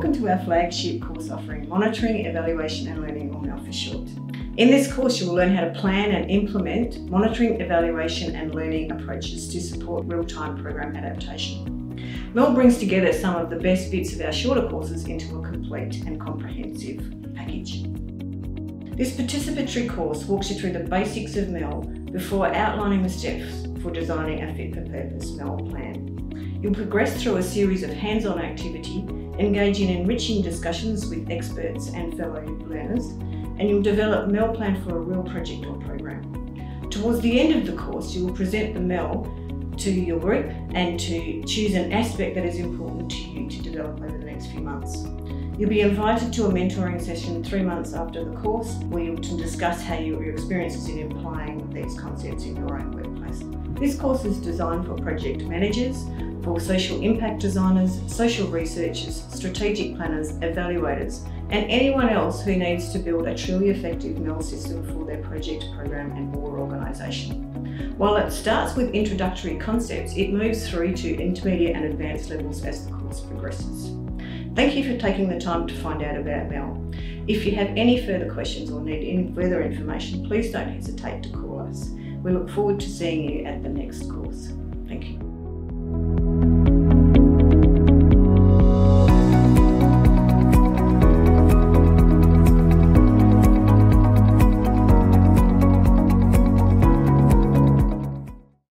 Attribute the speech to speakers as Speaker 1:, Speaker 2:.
Speaker 1: Welcome to our flagship course offering, Monitoring, Evaluation and Learning, or MEL for short. In this course, you will learn how to plan and implement monitoring, evaluation and learning approaches to support real-time program adaptation. MEL brings together some of the best bits of our shorter courses into a complete and comprehensive package. This participatory course walks you through the basics of MEL before outlining the steps for designing a fit-for-purpose MEL plan. You'll progress through a series of hands-on activity, engage in enriching discussions with experts and fellow learners, and you'll develop a MEL plan for a real project or program. Towards the end of the course, you will present the MEL to your group and to choose an aspect that is important to you to develop over the next few months. You'll be invited to a mentoring session 3 months after the course where you'll discuss how your experiences in applying these concepts in your own workplace. This course is designed for project managers, for social impact designers, social researchers, strategic planners, evaluators, and anyone else who needs to build a truly effective MEL system for their project, program and or organisation. While it starts with introductory concepts, it moves through to intermediate and advanced levels as the course progresses. Thank you for taking the time to find out about MEL. If you have any further questions or need any further information, please don't hesitate to call us. We look forward to seeing you at the next course. Thank you.